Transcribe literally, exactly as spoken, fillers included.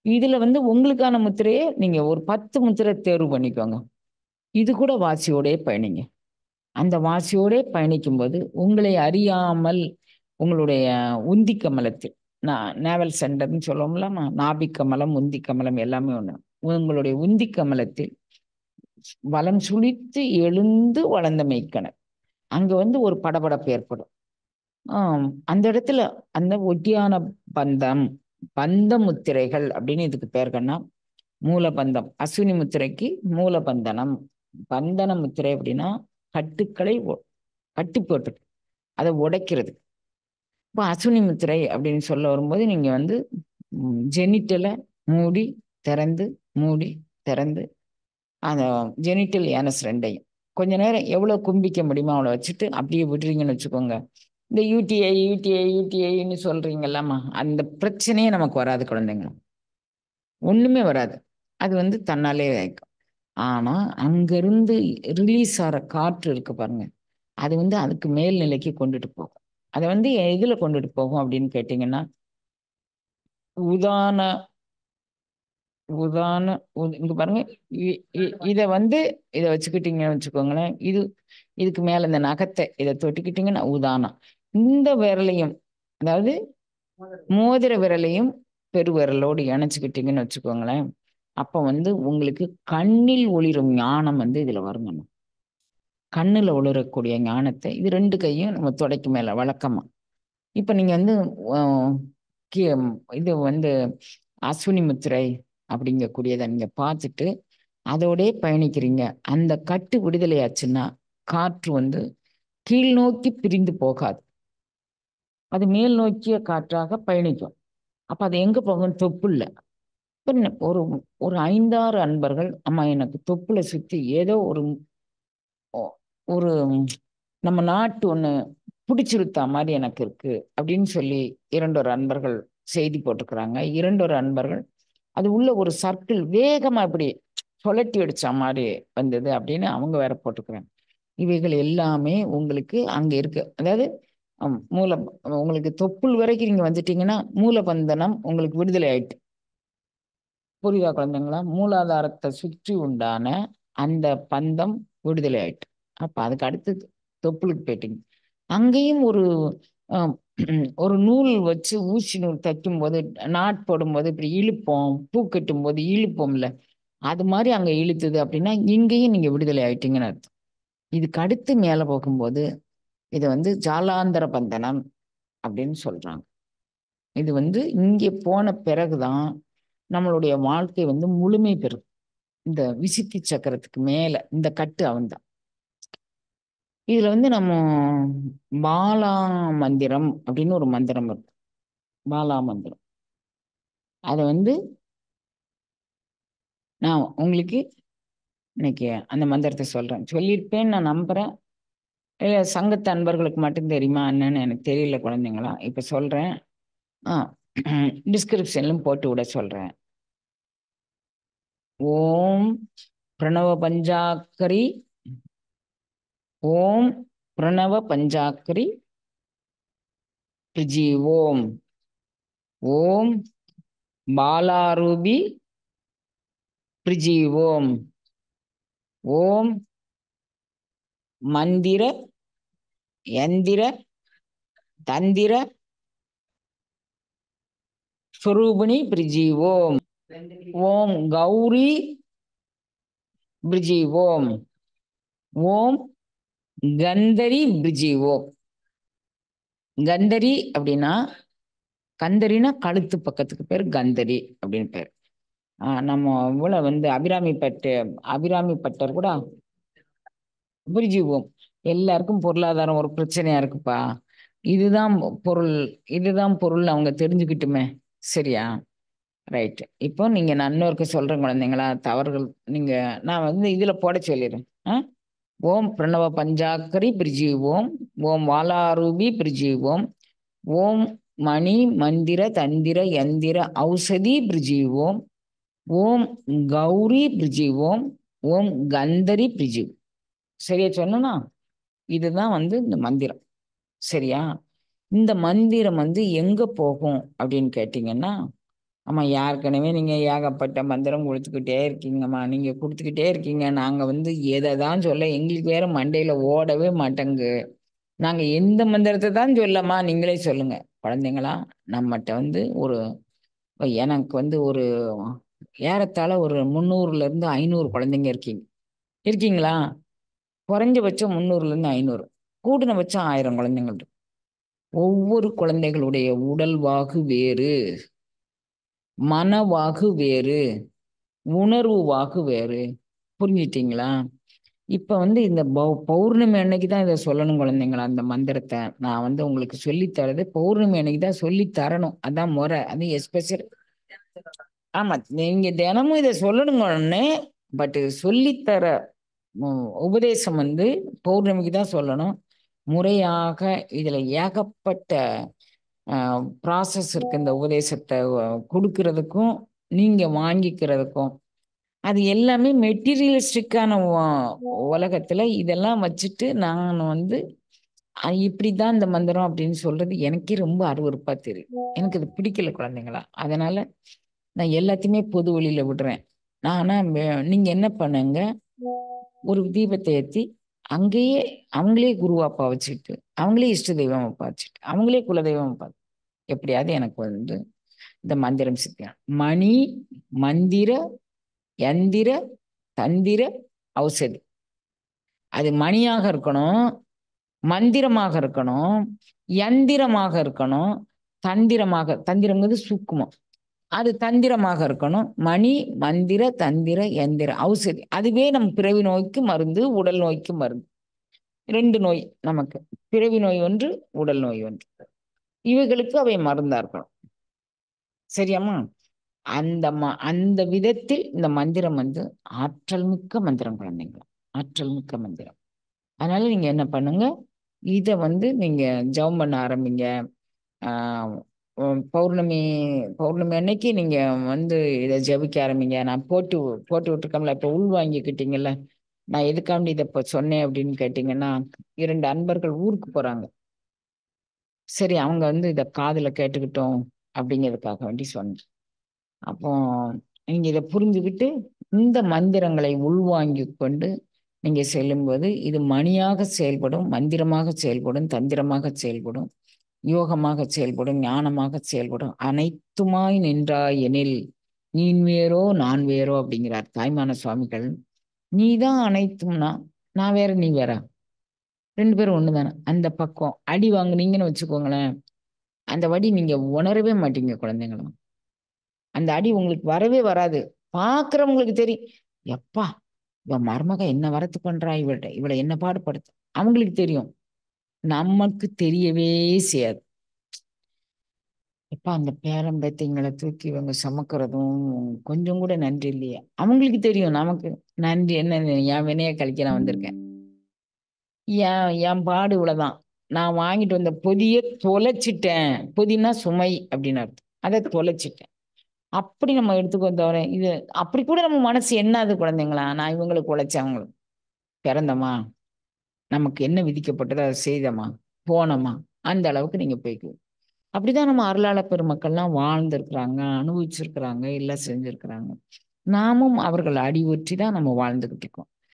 இதுல வந்து உங்களுக்கான முத்திரையே நீங்க ஒரு பத்து முத்திரை தேர்வு பண்ணிக்கோங்க. இது கூட வாசியோடே பயணிங்க. அந்த வாசியோடே பயணிக்கும்போது, உங்களை அறியாமல் உங்களுடைய உந்தி கமலத்தில் நா நேவல் சென்டர்ன்னு சொல்லுவோம்லம்மா, நாபிக் கமலம், உந்தி கமலம் எல்லாமே ஒண்ணு. உங்களுடைய உந்தி கமலத்தில் வலம் சுழித்து எழுந்து வளர்ந்த மெய்க்கணல். அங்க வந்து ஒரு படபடப்பு ஏற்படும். ஆம். அந்த இடத்துல அந்த ஒட்டியான பந்தம், பந்த முத்திரைகள் அப்படின்னு இதுக்கு பேர் கண்ணா. மூலபந்தம். அஸ்வினி முத்திரைக்கு மூலபந்தனம். பந்தன முத்திரை அப்படின்னா கட்டுக்களை ஒ கட்டி போட்டுட்டு அதை உடைக்கிறது. இப்போ அஸ்வினி முத்திரை அப்படின்னு சொல்ல வரும்போது நீங்க வந்து ம் ஜெனிட்டல மூடி, திறந்து, மூடி, திறந்து அந்த ஜெனிட்டல் ஏனஸ் ரெண்டையும் கொஞ்ச நேரம் எவ்வளோ கும்பிக்க முடியுமோ அவ்வளோ வச்சுட்டு அப்படியே விடுறீங்கன்னு வச்சுக்கோங்க. இந்த யூடிஐ, யூடிஐ, யூடிஐன்னு சொல்றீங்கல்லாமா, அந்த பிரச்சனையே நமக்கு வராது குழந்தைங்க. ஒண்ணுமே வராது. அது வந்து தன்னாலே ஆயிக்கும். ஆனா, அங்கிருந்து ரிலீஸ் ஆற காற்று இருக்கு பாருங்க. அது வந்து அதுக்கு மேல் நிலைக்கு கொண்டுட்டு போகும். அத வந்து எதுல கொண்டுட்டு போகும் அப்படின்னு கேட்டீங்கன்னா, உதான உதான உ இங்க பாருங்க. இ இ இத வந்து இத வச்சுக்கிட்டீங்கன்னு வச்சுக்கோங்களேன். இது இதுக்கு மேல இந்த நகத்த இத தொட்டுக்கிட்டீங்கன்னா உதானம். இந்த விரலையும் அதாவது மோதிர விரலையும் பெருவிரலோடு இணைச்சுக்கிட்டீங்கன்னு வச்சுக்கோங்களேன். அப்ப வந்து உங்களுக்கு கண்ணில் ஒளிரும் ஞானம் வந்து இதுல வருங்க. கண்ணுல ஒளிரக்கூடிய ஞானத்த இது ரெண்டு கையும் நம்ம தொடைக்கு மேல வழக்கமா. இப்ப நீங்க வந்து அ கி இது வந்து அஸ்வினி முத்திரை அப்படிங்கக்கூடியத நீங்க பார்த்துட்டு, அதோடயே பயணிக்கிறீங்க. அந்த கட்டு விடுதலையாச்சுன்னா, காற்று வந்து கீழ் நோக்கி பிரிந்து போகாது. அது மேல் நோக்கிய காற்றாக பயணிக்கும். அப்ப அது எங்க போகும்? தொப்புள்ல. இப்ப ந ஒரு ஒரு ஐந்து, ஆறு அன்பர்கள், அம்மா எனக்கு தொப்புள சுத்தி ஏதோ ஒரு ஒ ஒரு நம்ம நாட்டு ஒண்ணு புடிச்சிருத்தா மாரி எனக்கு இருக்கு அப்படின்னு சொல்லி இரண்டு, ஒரு அன்பர்கள் செய்தி போட்டுருக்கிறாங்க. இரண்டு, ஒரு அன்பர்கள் அது உள்ள ஒரு சர்க்கிள் வேகமா இப்படி சுழட்டி அடிச்ச மாரி வந்தது அப்படின்னு அவங்க வேற போட்டுருக்கிறாங்க. இவைகள் எல்லாமே உங்களுக்கு அங்க இருக்கு. அதாவது அம் மூல உங்களுக்கு தொப்புள் வரைக்கும் நீங்க வந்துட்டீங்கன்னா, மூலபந்தனம் உங்களுக்கு விடுதலை ஆயிட்டு. புரியுதா குழந்தைங்களா? மூலாதாரத்த சுற்றி உண்டான அந்த பந்தம் விடுதலை ஆயிட்டு. அப்ப அதுக்கு அடுத்தது தொப்புளுக்கு போயிட்டீங்க. அங்கேயும் ஒரு அ ஒரு நூல் வச்சு ஊசி நூல் தைக்கும்போது, நாட் போடும்போது இப்படி இழுப்போம். பூ கட்டும்போது இழுப்போம்ல. அது மாரி அங்க இழுத்தது அப்படின்னா, இங்கேயும் நீங்க விடுதலை ஆயிட்டீங்கன்னு அர்த்தம். இதுக்கு அடுத்து மேல போகும்போது, இத வந்து ஜாலாந்தர பந்தனம் அப்படின்னு சொல்றாங்க. இது வந்து இங்கே போன பிறகு தான் நம்மளுடைய வாழ்க்கை வந்து முழுமை பெறும். இந்த விசுத்தி சக்கரத்துக்கு மேல இந்த கட்டு அவன்தான். இதுல வந்து நம்ம பாலா மந்திரம் அப்படின்னு ஒரு மந்திரம் இருக்கு. பாலா மந்திரம். அத வந்து நான் உங்களுக்கு இன்னைக்கு அந்த மந்திரத்த சொல்றேன். சொல்லியிருப்பேன்னு நான் நம்புறேன். இல்ல சங்கத்து அன்பர்களுக்கு மட்டும் தெரியுமா என்னன்னு எனக்கு தெரியல குழந்தைங்களா. இப்ப சொல்றேன். ஆ டிஸ்கிரிப்ஷன்லயும் போட்டு விட சொல்றேன். ஓம் பிரணவ பஞ்சாக்கரி ஓம் பிரணவ பஞ்சாக்கரி பிரிஜி ஓம் ஓம் பாலாரூபி பிரிஜி ஓம் ஓம் மந்திர யந்திர தந்திர ஸ்வரூபிணி பிரிஜி ஓம் ஓம் கௌரி பிரிஜி ஓம் ஓம் கந்தரி பிரிஜி ஓம். கந்தரி அப்படின்னா கந்தரினா கழுத்து பக்கத்துக்கு பேர் கந்தரி அப்படின்னு பேர். ஆஹ் நம்ம இவ்வளோ வந்து அபிராமி பட்டு அபிராமி பட்டர் கூட புரிஞ்சுக்குவோம். எல்லாருக்கும் பொருளாதாரம் ஒரு பிரச்சனையா இருக்குப்பா. இதுதான் பொருள் இதுதான் பொருள் அவங்க தெரிஞ்சுக்கிட்டுமே. சரியா? ரைட். இப்போ நீங்க நான் இன்னொருக்க சொல்றேன் குழந்தைங்களா, தவறுகள் நீங்க நான் வந்து இதுல போட சொல்லிடுறேன். ஆ ஓம் பிரணவ பஞ்சாக்கரி பிரிஜி ஓம் ஓம் வாலாரூபி பிரிஜி ஓம் ஓம் மணி மந்திர தந்திர யந்திர ஔஷதி பிரிஜி ஓம் ஓம் கௌரி பிரிஜி ஓம் ஓம் கந்தரி பிரிஜி. சரியா சொன்னா? இதுதான் வந்து இந்த மந்திரம். சரியா? இந்த மந்திரம் வந்து எங்க போகும் அப்படின்னு கேட்டீங்கன்னா, ஆமா, ஏற்கனவே நீங்க ஏகப்பட்ட மந்திரம் குடுத்துக்கிட்டே இருக்கீங்கம்மா. நீங்க குடுத்துக்கிட்டே இருக்கீங்க. நாங்க வந்து எத தான் சொல்ல, எங்களுக்கு வேற மண்டையில ஓடவே மாட்டேங்கு. நாங்க எந்த மந்திரத்த தான் சொல்லம்மா, நீங்களே சொல்லுங்க. குழந்தைங்களா, நம்மட்ட வந்து ஒரு எனக்கு வந்து ஒரு ஏறத்தாழ ஒரு முந்நூறுல இருந்து ஐநூறு குழந்தைங்க இருக்கீங்க. இருக்கீங்களா? குறைஞ்சபட்சம் முந்நூறுல இருந்து ஐநூறு. கூடுனபட்சம் ஆயிரம் குழந்தைங்கள் இருக்கு. ஒவ்வொரு குழந்தைகளுடைய உடல்வாகு வேறு, மனவாகு வேறு, உணர்வு வாகு வேறு. புரிஞ்சுட்டீங்களா? இப்ப வந்து இந்த பௌ பௌர்ணமி அன்னைக்கு தான் இத சொல்லணும் குழந்தைங்களா, அந்த மந்திரத்த. நான் வந்து உங்களுக்கு சொல்லி தர்றது பௌர்ணமி அன்னைக்கு தான் சொல்லி தரணும். அதான் மொற. அது எஸ்பெஷல். ஆமா. நீங்க தினமும் இத சொல்லணுங்க அண்ணே. பட் சொல்லி தர ம் உபதேசம் வந்து பௌர்ணமிக்கு தான் சொல்லணும். முறையாக இதுல ஏகப்பட்ட அ ப்ராசஸ் இருக்கு. இந்த உபதேசத்த அ குடுக்குறதுக்கும், நீங்க வாங்கிக்கிறதுக்கும். அது எல்லாமே மெட்டீரியலிஸ்டிக்கான ஒ உலகத்துல இதெல்லாம் வச்சுட்டு நான் வந்து அ இப்படிதான் இந்த மந்திரம் அப்படின்னு சொல்றது எனக்கே ரொம்ப அருவருப்பா தெரியும். எனக்கு அது பிடிக்கல குழந்தைங்களா. அதனால நான் எல்லாத்தையுமே பொது வழியில விடுறேன். நான் ஆனா மெ நீங்க என்ன பண்ணுங்க, ஒரு தீபத்த ஏத்தி, அங்கேயே அவங்களே குருவாப்பா வச்சுக்கிட்டு, அவங்களே இஷ்ட தெய்வமாப்பா வச்சுட்டு, அவங்களே குலதெய்வமாப்பா எப்படியாவது எனக்கு வந்து இந்த மந்திரம் சித்தியம். மணி, மந்திர, யந்திர, தந்திர, ஔஷதி. அது மணியாக இருக்கணும், மந்திரமாக இருக்கணும், யந்திரமாக இருக்கணும், தந்திரமாக தந்திரம்ங்கிறது சூக்குமம். அது தந்திரமாக இருக்கணும். மணி, மந்திர, தந்திர, யந்திர, ஔஷதி. அதுவே நம் பிறவி நோய்க்கு மருந்து, உடல் நோய்க்கு மருந்து. ரெண்டு நோய் நமக்கு. பிறவி நோய் ஒன்று, உடல் நோய் ஒன்று. இவைகளுக்கு அவை மருந்தா இருக்கணும். சரியாம்மா? அந்த ம அந்த விதத்தில் இந்த மந்திரம் வந்து ஆற்றல் மிக்க மந்திரம் குழந்தைங்களா. ஆற்றல் மிக்க மந்திரம். அதனால நீங்க என்ன பண்ணுங்க, இத வந்து நீங்க ஜெபம் பண்ண ஆரம்பிங்க. ஆ ம் பௌர்ணமி பௌர்ணமி அன்னைக்கு நீங்க வந்து இத ஜெபிக்க ஆரம்பிங்க. நான் போட்டு போட்டு விட்டுருக்கோம்ல, இப்ப உள்வாங்கிக்கிட்டீங்கல்ல. நான் எதுக்காண்டி இத இப்ப சொன்னேன் அப்படின்னு கேட்டீங்கன்னா, இரண்டு அன்பர்கள் ஊருக்கு போறாங்க. சரி, அவங்க வந்து இத காதுல கேட்டுக்கிட்டும் அப்படிங்கிறதுக்காக வேண்டி சொன்னேன். அப்போ நீங்க இத புரிஞ்சுகிட்டு, இந்த மந்திரங்களை உள்வாங்கிக் கொண்டு நீங்க செல்லும்போது, இது மணியாக செயல்படும், மந்திரமாக செயல்படும், தந்திரமாக செயல்படும், யோகமாக செயல்படும், ஞானமாக செயல்படும். "அனைத்துமாய் நின்றாய் எனில், நீ வேறோ நான் வேறோ" அப்படிங்கிறார் தாய்மான சுவாமிகள். நீ தான் அனைத்தும்னா, நான் வேற நீ வேறா? ரெண்டு பேரும் ஒண்ணு தானே. அந்த பக்கம் அடி வாங்குனீங்கன்னு வச்சுக்கோங்களேன், அந்த வலி நீங்க உணரவே மாட்டீங்க குழந்தைங்களா. அந்த அடி உங்களுக்கு வரவே வராது. பார்க்கிறவங்களுக்கு தெரியும். "எப்பா! இவ மருமக என்ன வரத்து பண்றா இவள்ட்ட. இவள என்ன பாடுபடுத்து." அவங்களுக்கு தெரியும். நமக்கு தெரியவே செய்யாது. எப்பா அந்த பேரன் பேத்திங்கள தூக்கி இவங்க சுமக்கிறதும் கொஞ்சம் கூட நன்றி இல்லையே. அவங்களுக்கு தெரியும். நமக்கு நன்றி என்ன, என் வினைய கழிக்க நான் வந்திருக்கேன். என் என் பாடு இவ்வளவுதான். நான் வாங்கிட்டு வந்த பொதிய தொலைச்சிட்டேன். பொதின்னா சுமை அப்படின்னு அர்த்தம். அத தொலைச்சிட்டேன். அப்படி நம்ம எடுத்துக்கோ தவிர, இது அப்படி கூட நம்ம மனசு எண்ணாது குழந்தைங்களா. நான் இவங்களுக்கு உழைச்சேன் அவங்களுக்கு பிறந்தோமா, நமக்கு என்ன விதிக்கப்பட்டதோ அத செய்தோமா, போனோமா, அந்த அளவுக்கு நீங்க போய்க்குவீங்க. அப்படிதான் நம்ம அருளாள பெருமக்கள்லாம் வாழ்ந்திருக்கிறாங்க, அனுபவிச்சிருக்கிறாங்க, எல்லாம் செஞ்சிருக்கிறாங்க. நாமும் அவர்கள் அடியொற்றி தான் நம்ம வாழ்ந்துகிட்டு இருக்கோம்.